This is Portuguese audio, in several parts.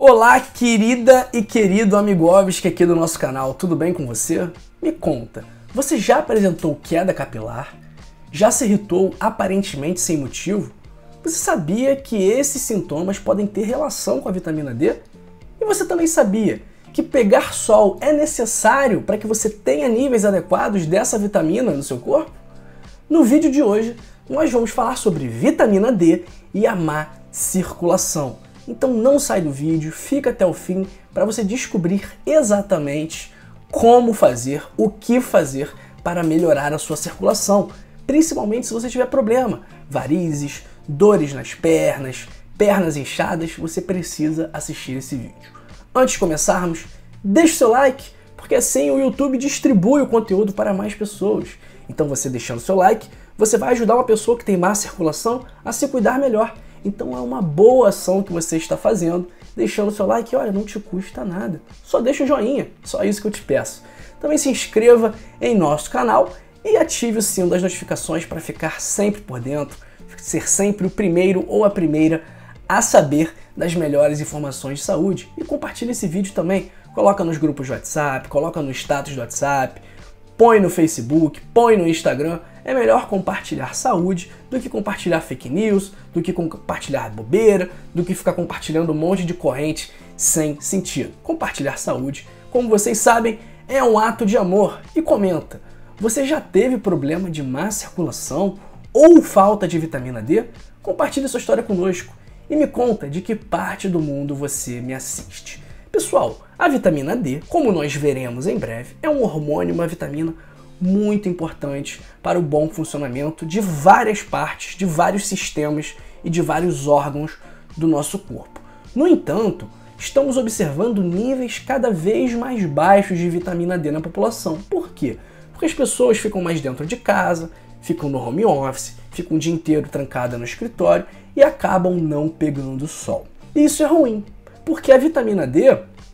Olá, querida e querido Amigovski aqui do nosso canal, tudo bem com você? Me conta, você já apresentou queda capilar? Já se irritou aparentemente sem motivo? Você sabia que esses sintomas podem ter relação com a vitamina D? E você também sabia que pegar sol é necessário para que você tenha níveis adequados dessa vitamina no seu corpo? No vídeo de hoje, nós vamos falar sobre vitamina D e a má circulação. Então não sai do vídeo, fica até o fim para você descobrir exatamente como fazer, o que fazer para melhorar a sua circulação, principalmente se você tiver problema, varizes, dores nas pernas, pernas inchadas, você precisa assistir esse vídeo. Antes de começarmos, deixe seu like, porque assim o YouTube distribui o conteúdo para mais pessoas. Então você deixando seu like, você vai ajudar uma pessoa que tem má circulação a se cuidar melhor. Então é uma boa ação que você está fazendo, deixando o seu like, olha, não te custa nada. Só deixa o joinha, só isso que eu te peço. Também se inscreva em nosso canal e ative o sino das notificações para ficar sempre por dentro, ser sempre o primeiro ou a primeira a saber das melhores informações de saúde. E compartilhe esse vídeo também, coloca nos grupos de WhatsApp, coloca no status do WhatsApp, põe no Facebook, põe no Instagram. É melhor compartilhar saúde do que compartilhar fake news, do que compartilhar bobeira, do que ficar compartilhando um monte de corrente sem sentido. Compartilhar saúde, como vocês sabem, é um ato de amor. E comenta, você já teve problema de má circulação ou falta de vitamina D? Compartilhe sua história conosco e me conta de que parte do mundo você me assiste. Pessoal, a vitamina D, como nós veremos em breve, é um hormônio, uma vitamina muito importante para o bom funcionamento de várias partes, de vários sistemas e de vários órgãos do nosso corpo. No entanto, estamos observando níveis cada vez mais baixos de vitamina D na população. Por quê? Porque as pessoas ficam mais dentro de casa, ficam no home office, ficam o dia inteiro trancada no escritório e acabam não pegando sol. E isso é ruim, porque a vitamina D,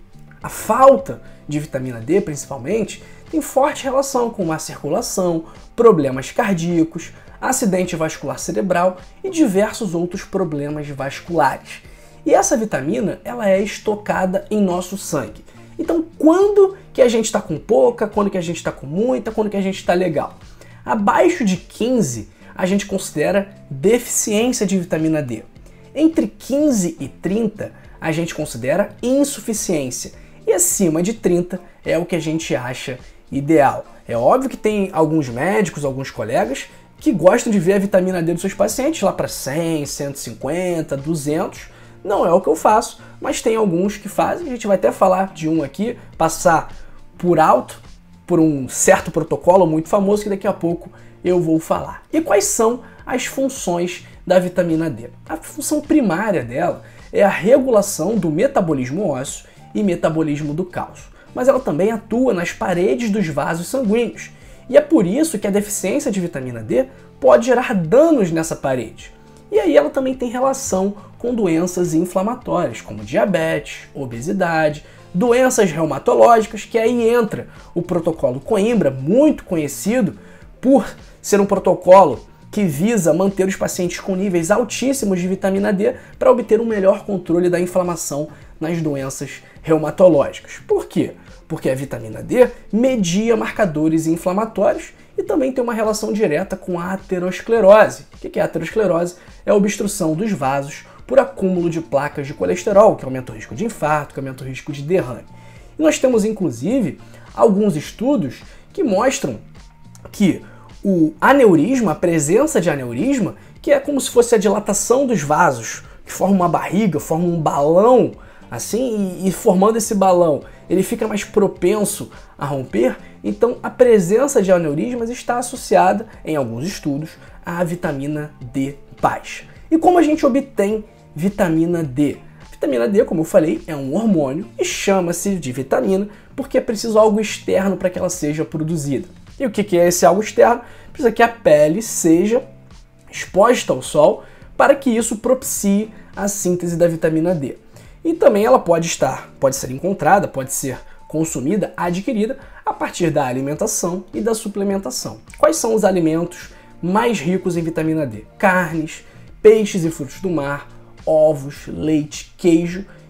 a falta de vitamina D principalmente, tem forte relação com má circulação, problemas cardíacos, acidente vascular cerebral e diversos outros problemas vasculares. E essa vitamina, ela é estocada em nosso sangue. Então, quando que a gente está com pouca, quando que a gente está com muita, quando que a gente está legal? Abaixo de 15, a gente considera deficiência de vitamina D. Entre 15 e 30, a gente considera insuficiência. E acima de 30 é o que a gente acha ideal. É óbvio que tem alguns médicos, alguns colegas que gostam de ver a vitamina D dos seus pacientes lá para 100, 150, 200. Não é o que eu faço, mas tem alguns que fazem. A gente vai até falar de um aqui, passar por alto, por um certo protocolo muito famoso que daqui a pouco eu vou falar. E quais são as funções da vitamina D? A função primária dela é a regulação do metabolismo ósseo e metabolismo do cálcio. Mas ela também atua nas paredes dos vasos sanguíneos. E é por isso que a deficiência de vitamina D pode gerar danos nessa parede. E aí ela também tem relação com doenças inflamatórias, como diabetes, obesidade, doenças reumatológicas, que aí entra o protocolo Coimbra, muito conhecido por ser um protocolo que visa manter os pacientes com níveis altíssimos de vitamina D para obter um melhor controle da inflamação nas doenças reumatológicas. Por quê? Porque a vitamina D media marcadores inflamatórios e também tem uma relação direta com a aterosclerose. O que é a aterosclerose? É a obstrução dos vasos por acúmulo de placas de colesterol, que aumenta o risco de infarto, que aumenta o risco de derrame. E nós temos, inclusive, alguns estudos que mostram que o aneurisma, a presença de aneurisma, que é como se fosse a dilatação dos vasos, que forma uma barriga, forma um balão, assim, e formando esse balão, ele fica mais propenso a romper. Então, a presença de aneurismas está associada, em alguns estudos, à vitamina D baixa. E como a gente obtém vitamina D? Vitamina D, como eu falei, é um hormônio e chama-se de vitamina porque é preciso algo externo para que ela seja produzida. E o que é esse algo externo? Precisa que a pele seja exposta ao sol para que isso propicie a síntese da vitamina D. E também ela pode ser encontrada, pode ser consumida, adquirida a partir da alimentação e da suplementação. Quais são os alimentos mais ricos em vitamina D? Carnes, peixes e frutos do mar, ovos, leite, queijo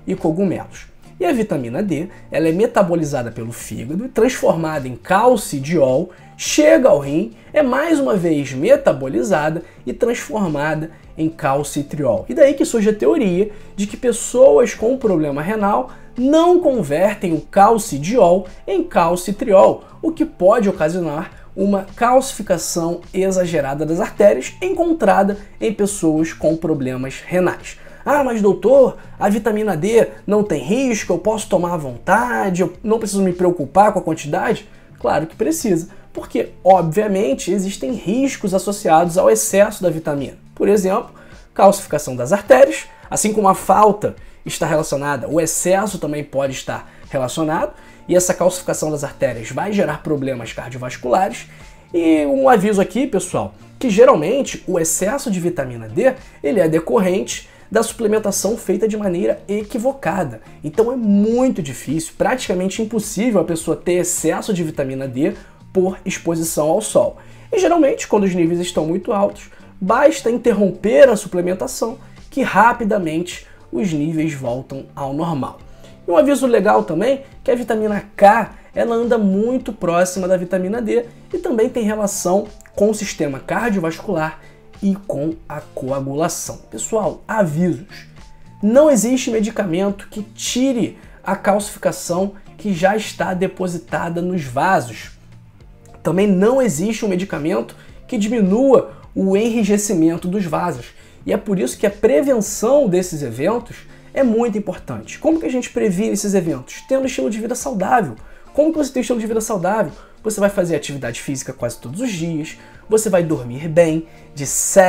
e cogumelos. E a vitamina D, ela é metabolizada pelo fígado e transformada em calcidiol, chega ao rim, é mais uma vez metabolizada e transformada em calcitriol. E daí que surge a teoria de que pessoas com problema renal não convertem o calcidiol em calcitriol, o que pode ocasionar uma calcificação exagerada das artérias encontrada em pessoas com problemas renais. Ah, mas doutor, a vitamina D não tem risco, eu posso tomar à vontade, eu não preciso me preocupar com a quantidade? Claro que precisa, porque, obviamente, existem riscos associados ao excesso da vitamina. Por exemplo, calcificação das artérias, assim como a falta está relacionada, o excesso também pode estar relacionado, e essa calcificação das artérias vai gerar problemas cardiovasculares. E um aviso aqui, pessoal, que geralmente o excesso de vitamina D ele é decorrente da suplementação feita de maneira equivocada. Então é muito difícil, praticamente impossível a pessoa ter excesso de vitamina D por exposição ao sol. E geralmente, quando os níveis estão muito altos, basta interromper a suplementação que rapidamente os níveis voltam ao normal. E um aviso legal também é que a vitamina K ela anda muito próxima da vitamina D e também tem relação com o sistema cardiovascular e com a coagulação. Pessoal, avisos. Não existe medicamento que tire a calcificação que já está depositada nos vasos. Também não existe um medicamento que diminua o enrijecimento dos vasos. E é por isso que a prevenção desses eventos é muito importante. Como que a gente previne esses eventos? Tendo um estilo de vida saudável. Como que você tem um estilo de vida saudável? Você vai fazer atividade física quase todos os dias, você vai dormir bem, de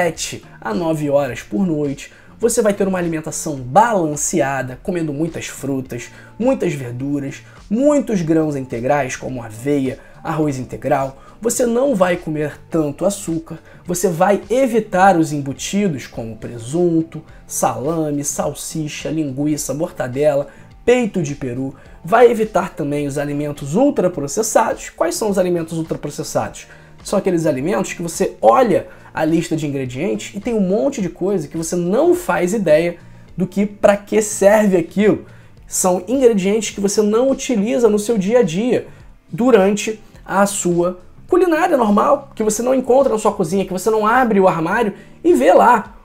7 a 9 horas por noite, você vai ter uma alimentação balanceada, comendo muitas frutas, muitas verduras, muitos grãos integrais como aveia, arroz integral, você não vai comer tanto açúcar, você vai evitar os embutidos como presunto, salame, salsicha, linguiça, mortadela, peito de peru, vai evitar também os alimentos ultraprocessados. Quais são os alimentos ultraprocessados? São aqueles alimentos que você olha a lista de ingredientes e tem um monte de coisa que você não faz ideia do que para que serve aquilo. São ingredientes que você não utiliza no seu dia a dia durante a sua culinária normal, que você não encontra na sua cozinha, que você não abre o armário e vê lá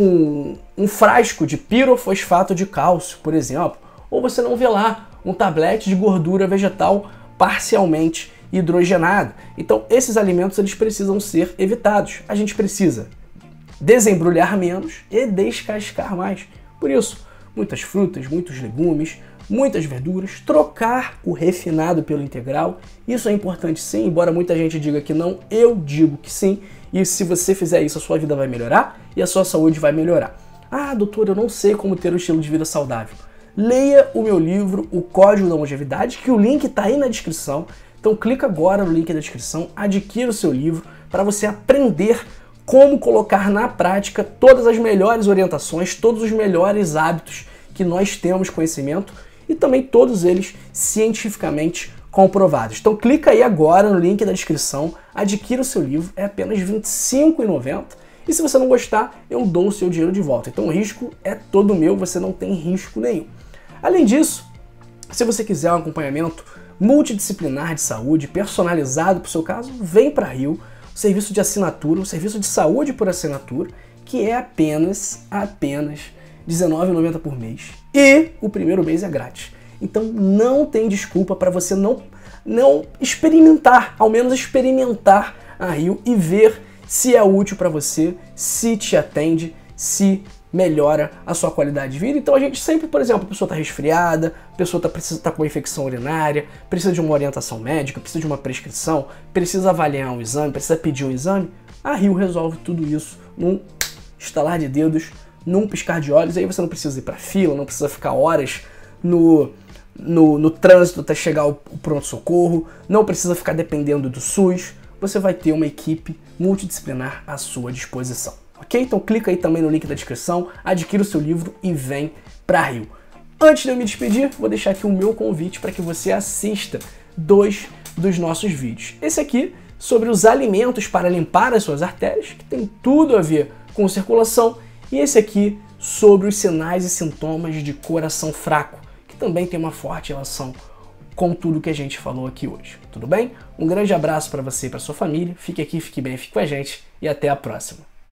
um frasco de pirofosfato de cálcio, por exemplo, ou você não vê lá um tablete de gordura vegetal parcialmente hidrogenada. Então esses alimentos eles precisam ser evitados. A gente precisa desembrulhar menos e descascar mais. Por isso, muitas frutas, muitos legumes, muitas verduras, trocar o refinado pelo integral. Isso é importante sim, embora muita gente diga que não, eu digo que sim. E se você fizer isso, a sua vida vai melhorar e a sua saúde vai melhorar. Ah, doutor, eu não sei como ter um estilo de vida saudável. Leia o meu livro, O Código da Longevidade, que o link está aí na descrição. Então clica agora no link da descrição, adquira o seu livro para você aprender como colocar na prática todas as melhores orientações, todos os melhores hábitos que nós temos conhecimento e também todos eles cientificamente comprovados. Então clica aí agora no link da descrição, adquira o seu livro, é apenas R$ 25,90. E se você não gostar, eu dou o seu dinheiro de volta. Então o risco é todo meu, você não tem risco nenhum. Além disso, se você quiser um acompanhamento multidisciplinar de saúde, personalizado para o seu caso, vem para Rio, o serviço de assinatura, o serviço de saúde por assinatura, que é apenas R$19,90 por mês. E o primeiro mês é grátis. Então não tem desculpa para você não experimentar, ao menos experimentar a Rio e ver se é útil para você, se te atende, se melhora a sua qualidade de vida. Então a gente sempre, por exemplo, a pessoa está resfriada, a pessoa precisa estar com uma infecção urinária, precisa de uma orientação médica, precisa de uma prescrição, precisa avaliar um exame, precisa pedir um exame, a Rio resolve tudo isso num estalar de dedos, num piscar de olhos. Aí você não precisa ir para fila, não precisa ficar horas no trânsito até chegar o pronto-socorro, não precisa ficar dependendo do SUS. Você vai ter uma equipe multidisciplinar à sua disposição. Ok? Então clica aí também no link da descrição, adquira o seu livro e vem para Rio. Antes de eu me despedir, vou deixar aqui o meu convite para que você assista 2 dos nossos vídeos. Esse aqui sobre os alimentos para limpar as suas artérias, que tem tudo a ver com circulação, e esse aqui sobre os sinais e sintomas de coração fraco, que também tem uma forte relação com tudo que a gente falou aqui hoje. Tudo bem? Um grande abraço para você e para sua família. Fique aqui, fique bem, fique com a gente e até a próxima.